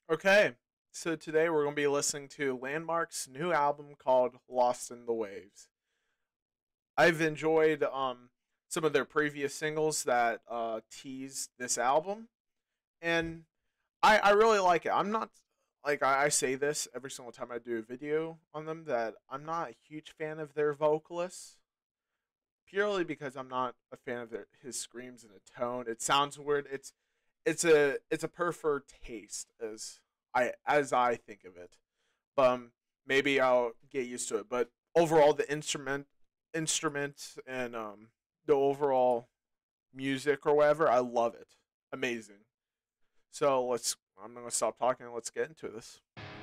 Okay, so today we're going to be listening to Landmark's new album called Lost in the Waves. I've enjoyed some of their previous singles that tease this album, and I really like it. I'm not, like, I say this every single time I do a video on them, that I'm not a huge fan of their vocalists, purely because I'm not a fan of his screams and the tone. It sounds weird. It's a preferred taste as I think of it. Maybe I'll get used to it. But overall, the instruments and the overall music or whatever, I love it. Amazing. So let's. I'm gonna stop talking and let's get into this.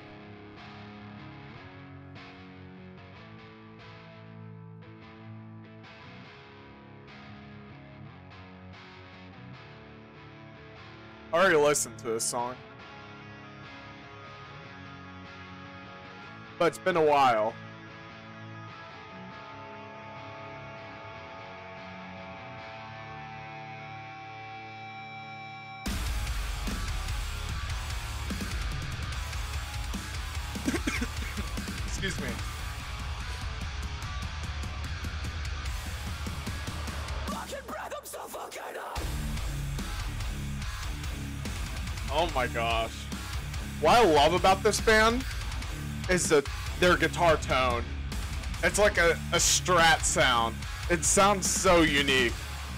I already listened to this song, but it's been a while. Excuse me. Oh my gosh. What I love about this band is their guitar tone. It's like a strat sound. It sounds so unique.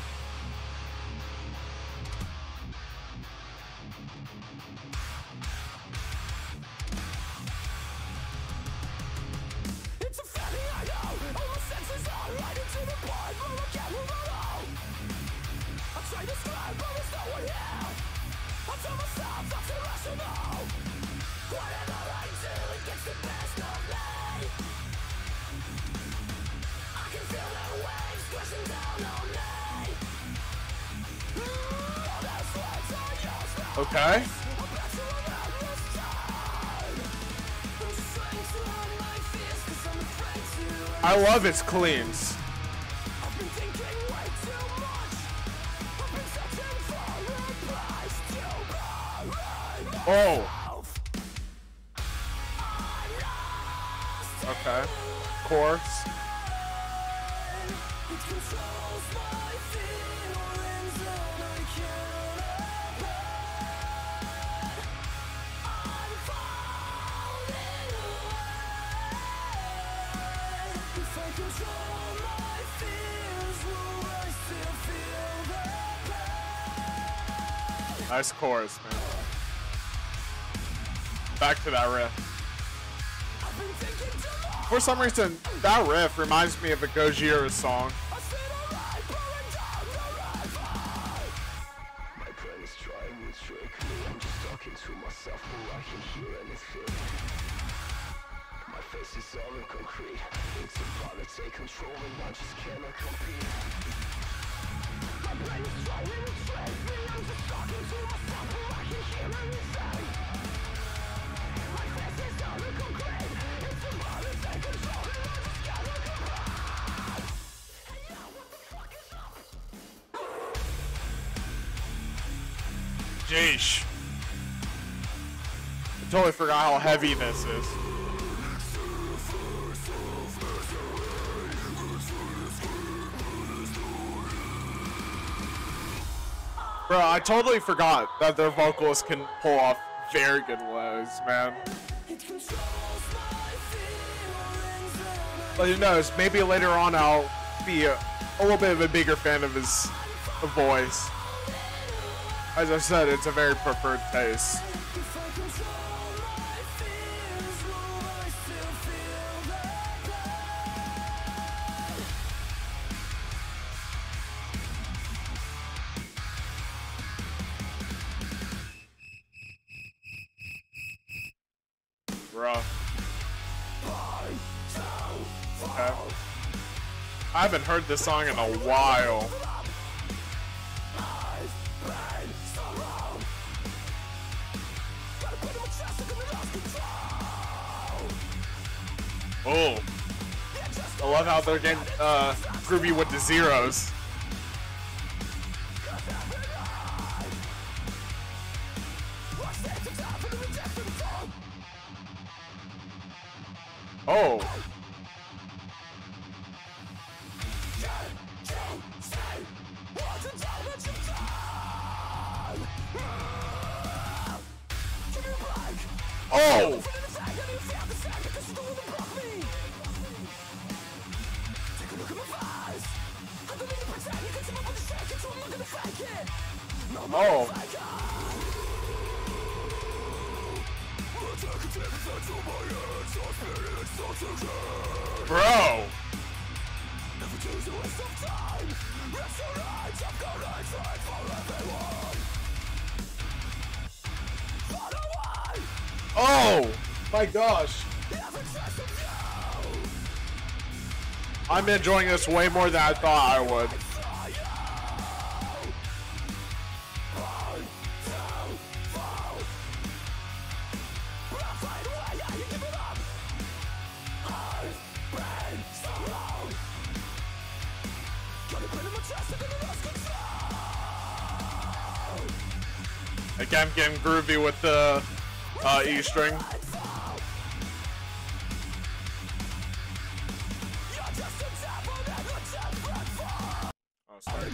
Okay. I love its cleans. Oh. Okay. Chorus. Nice chorus, man. Back to that riff. For some reason, that riff reminds me of a Gojira song. Jeesh. I totally forgot how heavy this is. Bro, I totally forgot that their vocalists can pull off very good lows, man. But who knows, maybe later on I'll be a little bit of a bigger fan of his voice. As I said, it's a very preferred taste. Rough. Okay. I haven't heard this song in a while. Oh, I love how they're getting groovy with the zeros. Oh. Oh! Oh. Bro. Oh my gosh. I'm enjoying this way more than I thought I would. Again, getting groovy with the E string. Oh, sorry.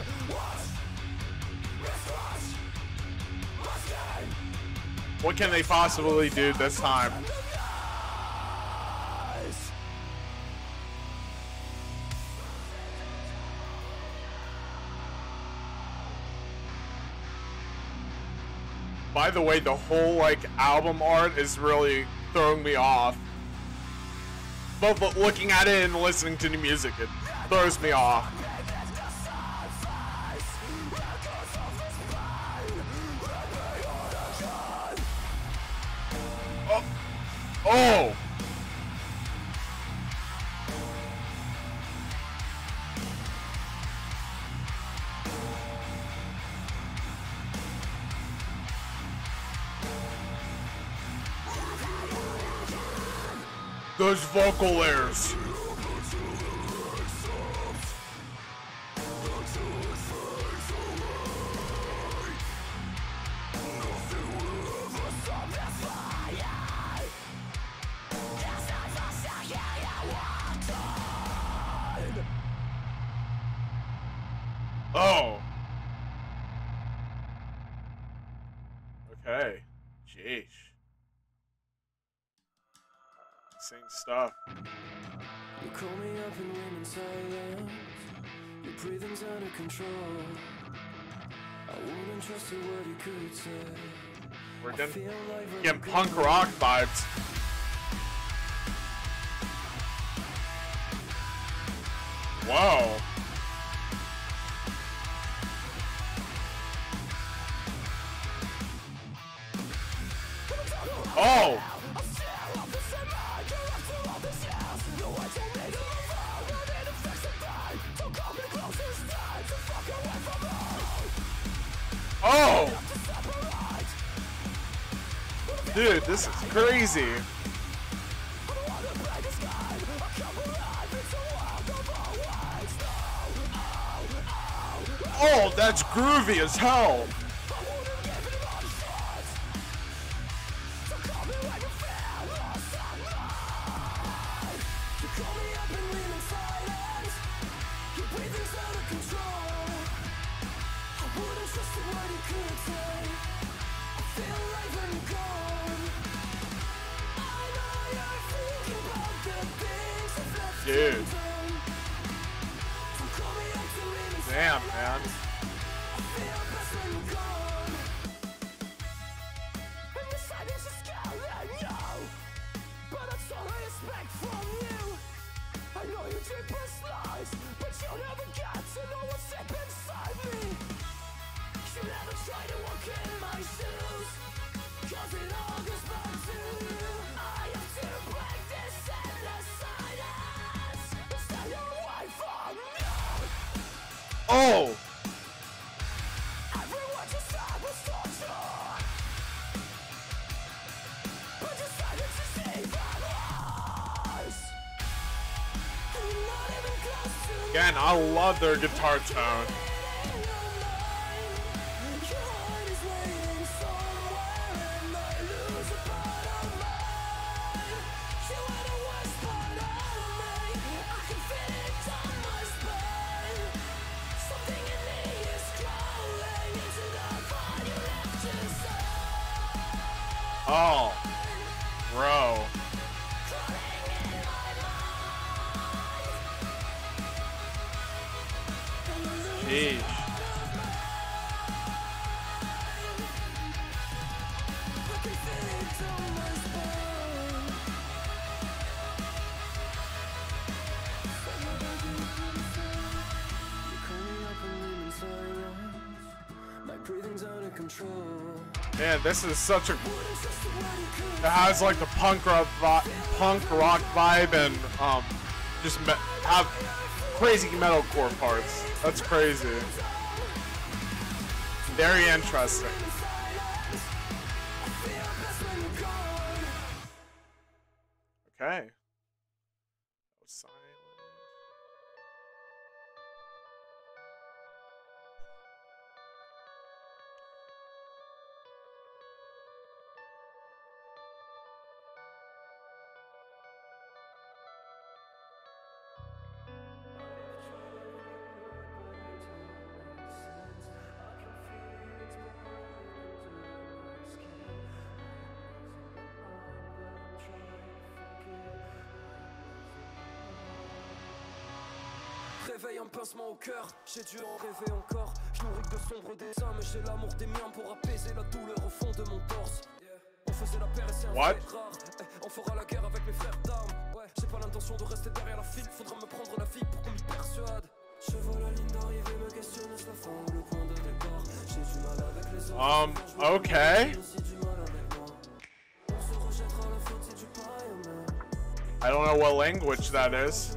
What can they possibly do this time? By the way, the whole like album art is really throwing me off. Both looking at it and listening to the music, it throws me off. Oh! Oh! Those vocal layers. Oh. Okay. Jeez. Insane stuff. You call me up in women's silence. Your breathing's under control. I wouldn't trust a word you could say. We're getting punk rock vibes. Whoa. Oh. Oh! Dude, this is crazy. Oh, that's groovy as hell. Dude. Damn, man. Oh! Again, I love their guitar tone. Oh, bro. Jeez. Man, this is such a. It has like the punk rock vibe and just have crazy metalcore parts. That's crazy. Very interesting. Okay. That was silent. Réveille un pincement au cœur, j'ai dû en rêver encore. Je nourris que de sombres dessins, mais j'ai l'amour des miens pour apaiser la douleur au fond de mon torse. On faisait la paire et c'est un fait rare. On fera la guerre avec mes frères d'armes. Ouais, j'ai pas l'intention de rester derrière la file. Faudra me prendre la vie pour qu'on m'y persuade. Je vois la ligne d'arrivée, me questionne la fin ou le point de départ. J'ai du mal avec les autres. Okay. I don't know what language that is.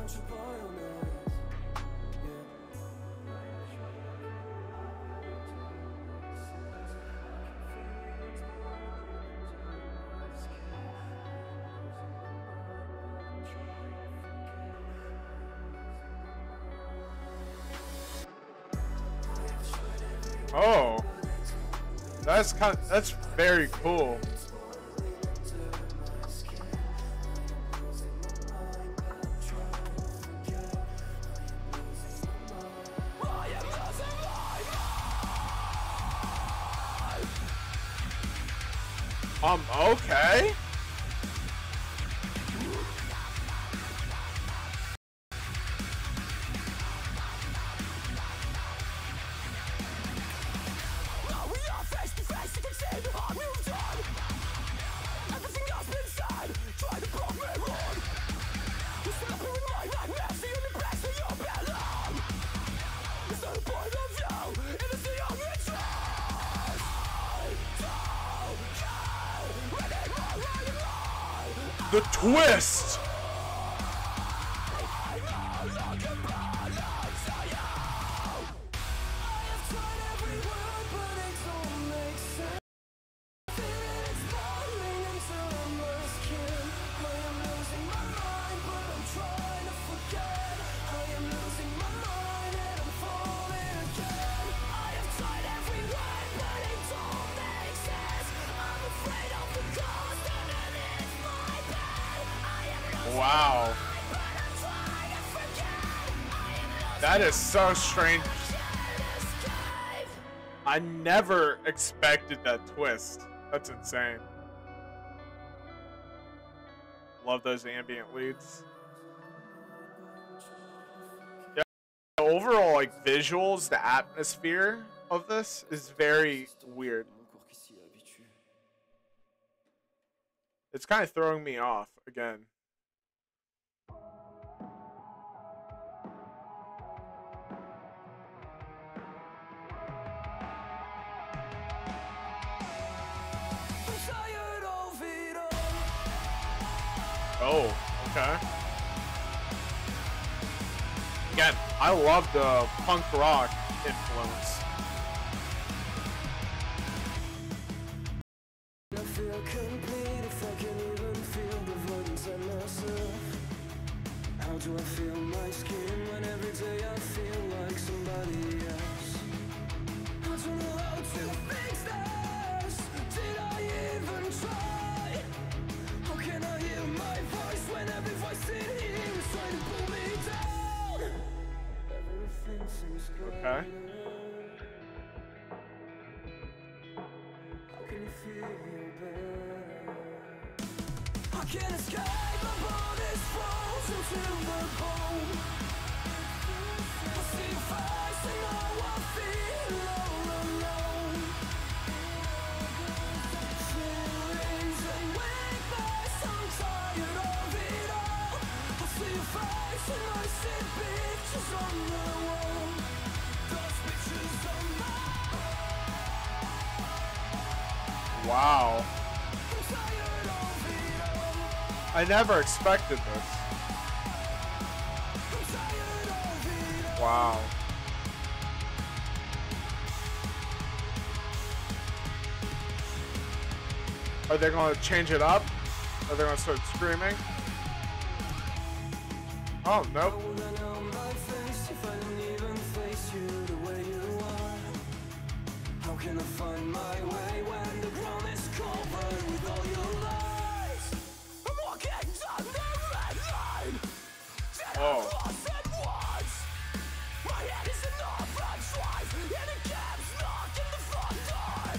Oh, that's very cool. Okay. The twist! Wow. That is so strange. I never expected that twist. That's insane. Love those ambient leads. Yeah, the overall like visuals, the atmosphere of this is very weird. It's kind of throwing me off again. Oh, okay. Again, I love the punk rock influence. I feel complete if I can even feel the void inside myself. How do I feel my skin when every day I feel like somebody else? I don't know how to fix this. Did I even try? How can I hear my voice when every voice in here is trying to pull me down? Everything seems good. Okay. How can you I can't escape, my body's frozen to the bone. I see your face and now I feel all alone. Feelings and weakness, I'm tired of it all. I see your face and I see pictures on the wall. Those pictures on my Wow. I'm tired of it all. I never expected this. I'm tired of it all. Wow. Are they going to change it up? Are they going to start screaming? Oh, nope. How can I find my way when the ground is covered with all your lies? I'm walking down the red line. Oh. My head is in overdrive, and it keeps knocking the front door.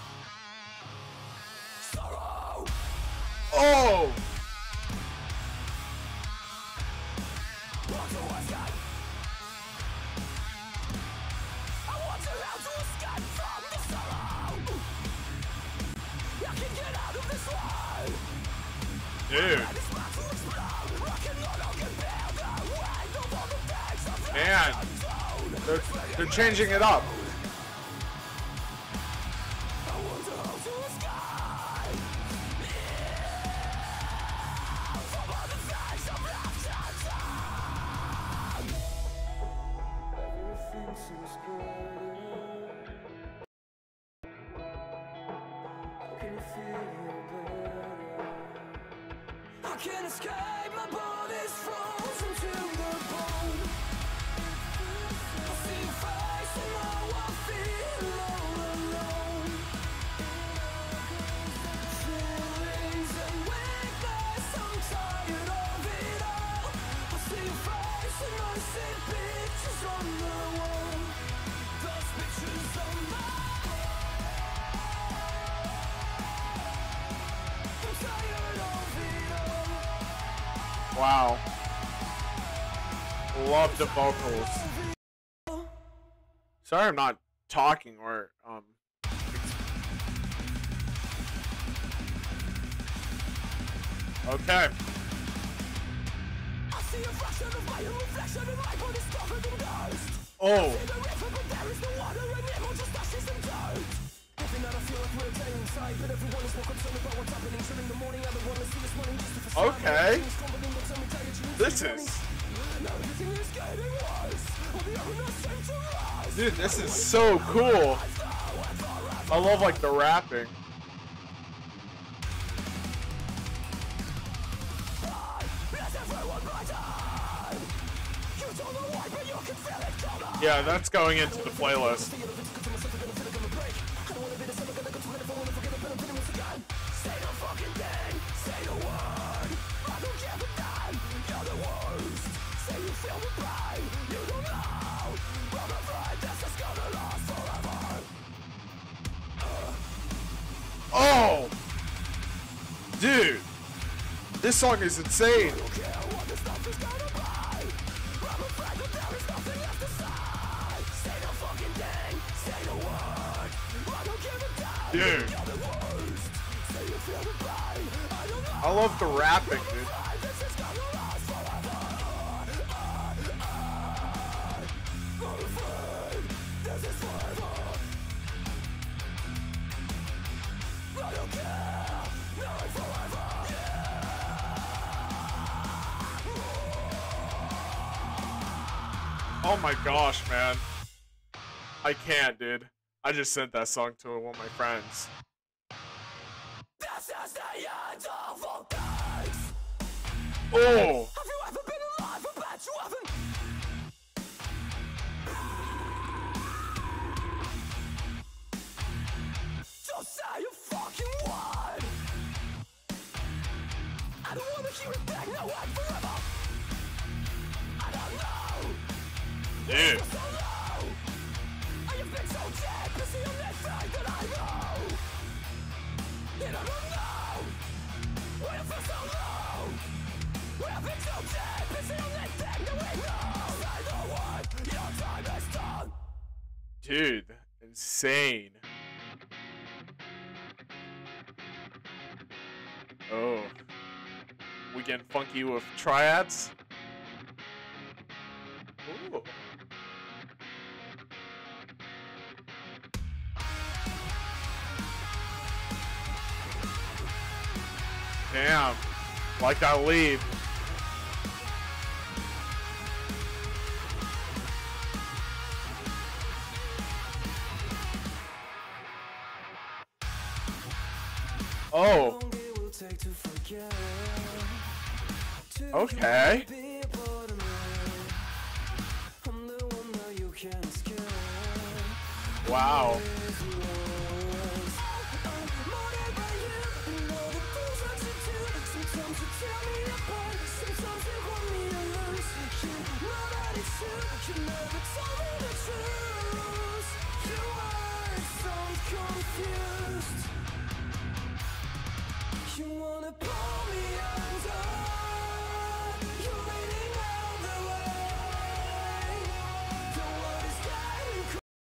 Sorrow. Oh! Want to escape? I want to how to escape from the sorrow. I can get out of this life. Dude. It's about to explode. I can no longer bear the weight of all the things I've Man. done. They're changing it up. I wonder how to escape. From all the things I've left undone. Everything seems good. How can you feel better? I can't escape, my body's frozen to the bone. I see your face and now I feel all alone. Feelings and weakness, I'm tired of it all. I see your face and I see pictures on the wall. Those pictures on my I'm tired of it all. Wow. Love the vocals. Sorry I'm not talking or Okay. I see a fraction of my own reflection and my body's covered in dust. Oh. See the river, but there is no water and it will just ashes and dirt. Every night I feel like we're dead inside, but everyone is more concerned about what's happening. So in the morning, I don't want to see this morning just to facade. Okay. Everything's crumbling, but tell me, tell your dreams This keep running. is Now everything is getting worse. All the evidence seems to rise. Dude, this is so cool. I love like the rapping. Yeah, that's going into the playlist. Oh! Dude! This song is insane! Dude. I love the rapping, dude. Oh my gosh, man. I can't, dude. I just sent that song to one of my friends. This is the end of all things. Oh! Have you ever been alive? I bet you haven't. Just say you fucking won. I don't wanna hear it back now and forever. I don't know. Dude. So low. I have been so dead, busy on that fact that I know. Dude, insane. Oh. We getting funky with triads? Ooh. Damn. Like I leave. Oh. Okay. Wow. You wanna pull me under, you're leaning out the way. The world is getting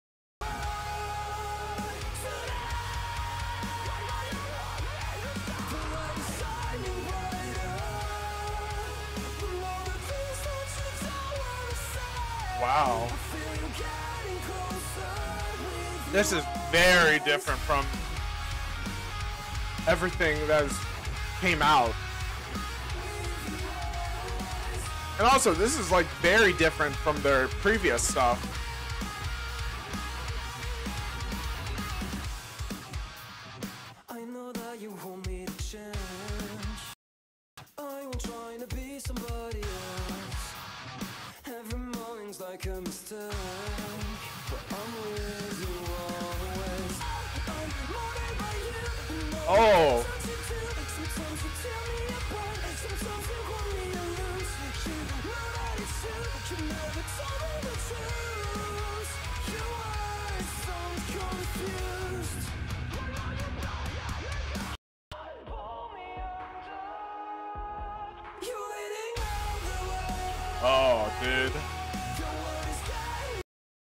cold tonight. The light is shining brighter, but all the things that you don't wanna say. Wow. I feel you getting closer with This is very different from everything that came out. And also, this is like very different from their previous stuff. I know that you want me to change. I won't try to be somebody else. Every morning's like a mistake, but I'm with you always. I'm wanted by you. Oh. Sometimes you tear me apart. Sometimes you want me to lose you. Know that it's true. You never told me the truth. Your words sound confused. You're leading out the way. Oh, dude. The world is getting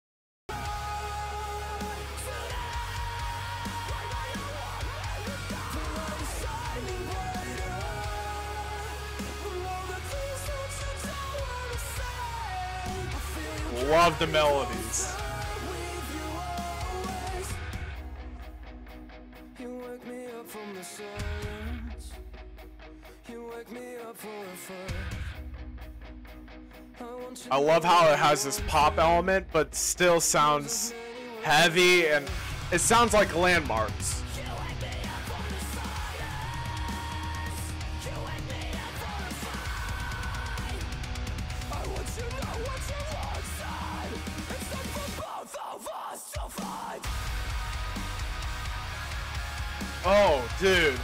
Love the melodies. You wake me up from the silence. You wake me up for a fight. I love how it has this pop element, but still sounds heavy, and it sounds like Landmarks. Oh, dude.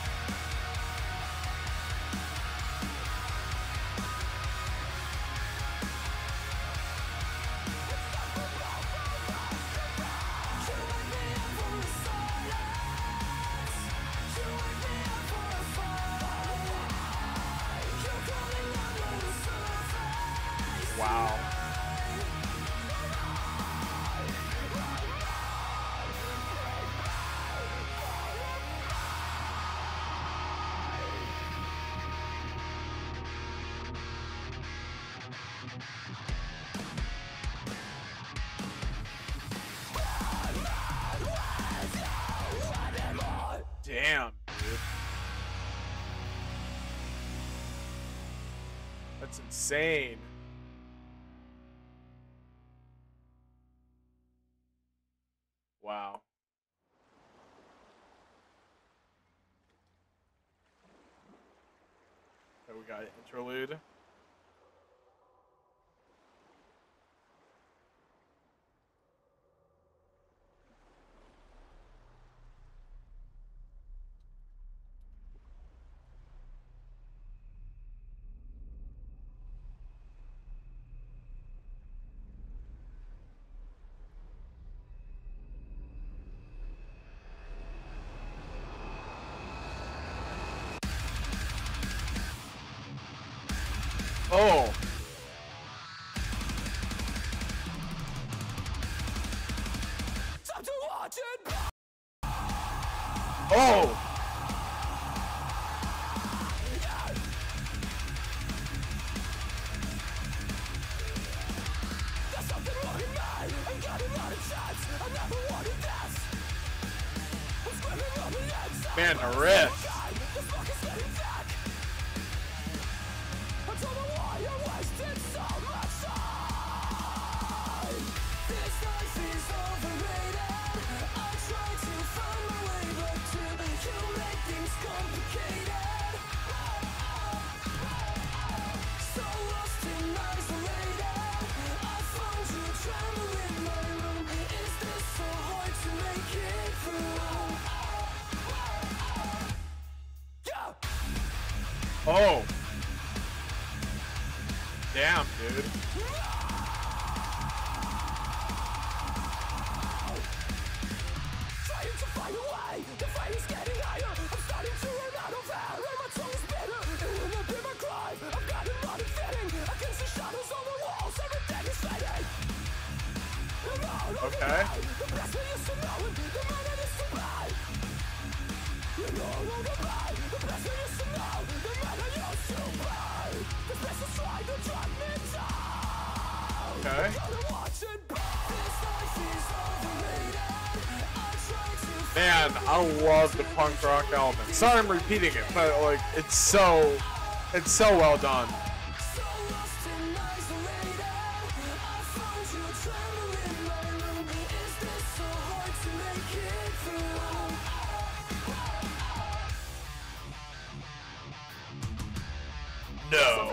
Wow. Damn, dude. That's insane. Wow. So we got an interlude. Oh. Man, the riff. Oh. Damn, dude. Okay. Okay. Man, I love the punk rock element. Sorry I'm repeating it, but like it's so well done. No.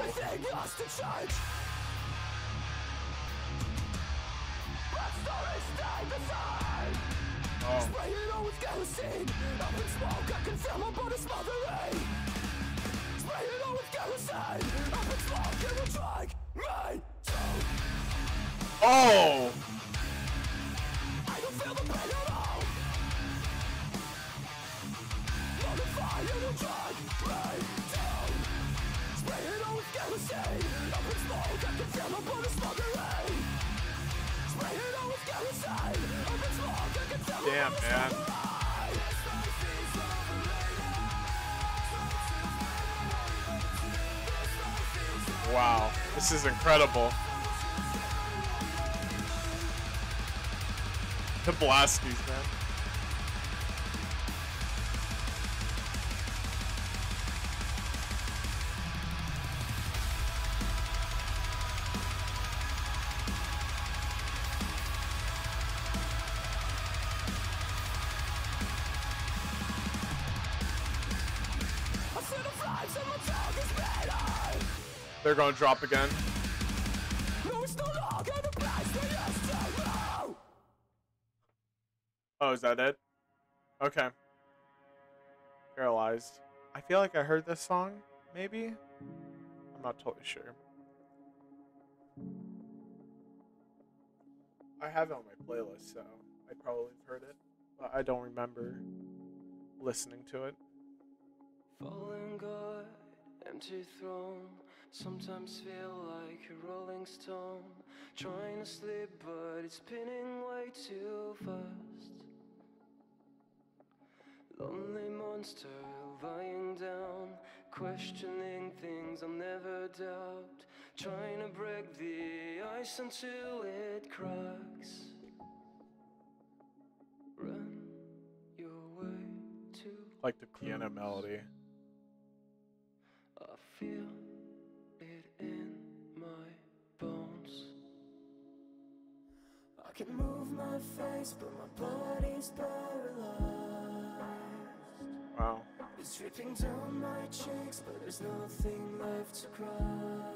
Oh. Oh. Damn, man. Wow, this is incredible. The Blasties, man. They're gonna drop again. Oh, is that it? Okay. Paralyzed. I feel like I heard this song, maybe? I'm not totally sure. I have it on my playlist, so I probably have heard it, but I don't remember listening to it. Fallen God, empty throne. Sometimes feel like a rolling stone. Trying to sleep, but it's spinning way too fast. Lonely monster lying down, questioning things I'll never doubt. Trying to break the ice until it cracks. Run your way to Like the piano melody. I feel it in my bones. I can move my face, but my body's paralyzed. Wow. It's dripping down my cheeks, but there's nothing left to cry.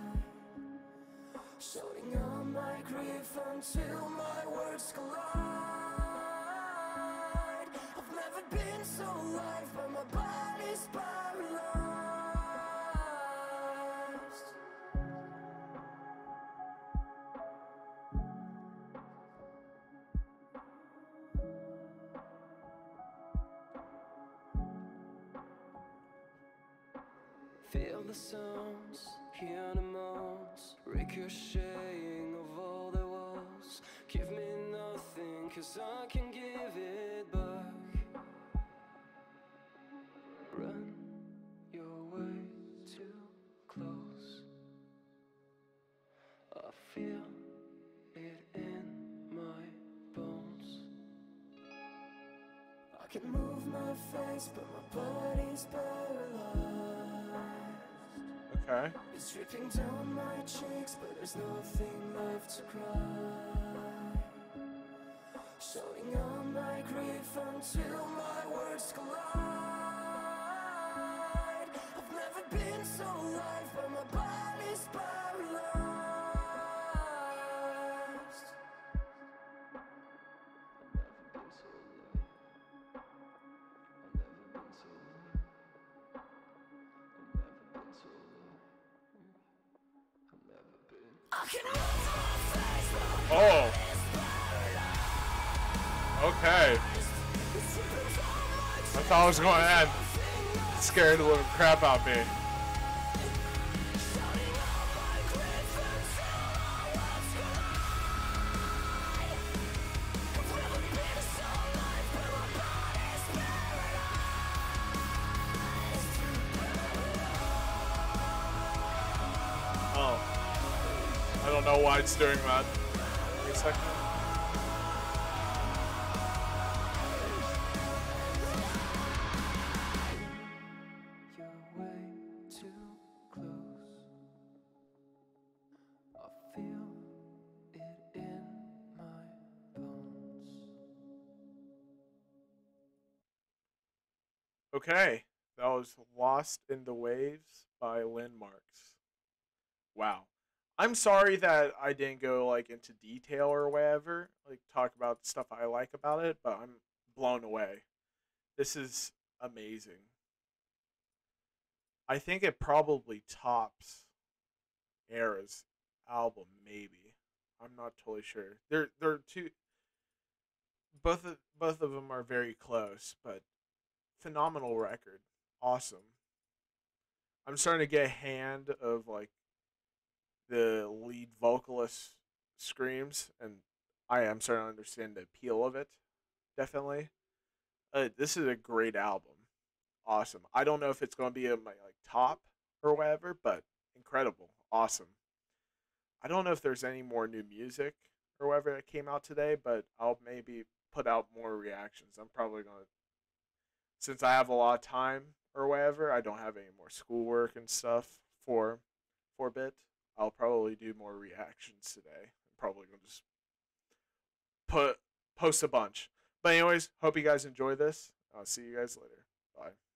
Shouting out my grief until my words collide. I've never been so alive, but my body's paralyzed. Feel the sounds, hear the moans, ricocheting of all the walls. Give me nothing, 'cause I can give it back. Run your way too close. I feel it in my bones. I can move my my face, but my body's paralyzed. Okay. It's dripping down my cheeks, but there's nothing left to cry. Shouting on my grief until my words collide. I've never been so alive, but my body's paralyzed. Oh. Okay. I thought I was going to end. It scared the living crap out of me. Oh. I don't know why it's doing that. Wait a second. You're way too close. I feel it in my bones. Okay. That was Lost in the Waves by Landmarks. Wow. I'm sorry that I didn't go like into detail or whatever, like talk about the stuff I like about it, but I'm blown away. This is amazing. I think it probably tops Era's album, maybe. I'm not totally sure. They're two both of them are very close, but phenomenal record. Awesome. I'm starting to get a hand of like the lead vocalist screams, and I am starting to understand the appeal of it. Definitely, this is a great album. Awesome. I don't know if it's going to be in my like top or whatever, but incredible. Awesome. I don't know if there's any more new music or whatever that came out today, but I'll maybe put out more reactions. I'm probably going to, since I have a lot of time or whatever, I don't have any more schoolwork and stuff for a bit. I'll probably do more reactions today. I'm probably gonna just post a bunch. But anyways, hope you guys enjoy this. I'll see you guys later. Bye.